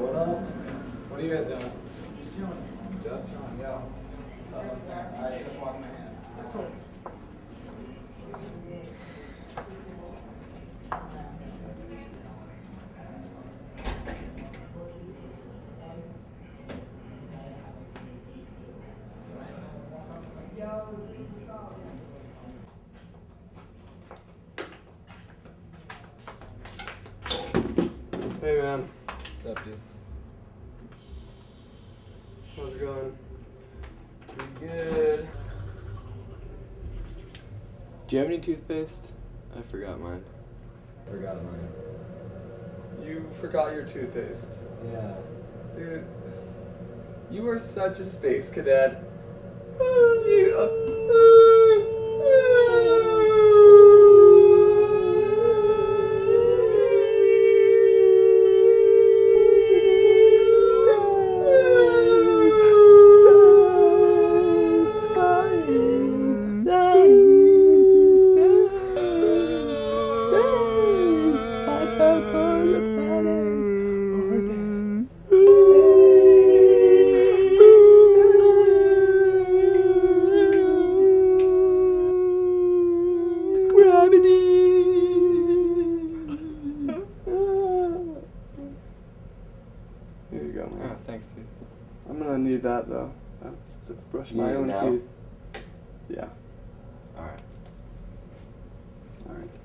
what up? What are you guys doing? Just chilling. Just chilling, yo. What's up? I just washed my hands. Hey man, What's up, dude? how's it going? Pretty good. Do you have any toothpaste? I forgot mine. Forgot mine. You forgot your toothpaste. Yeah. Dude, you are such a space cadet. Here you go, man. Oh, thanks, dude. I'm gonna need that though. I have to brush You my need it own now? teeth. Yeah. Alright. Alright.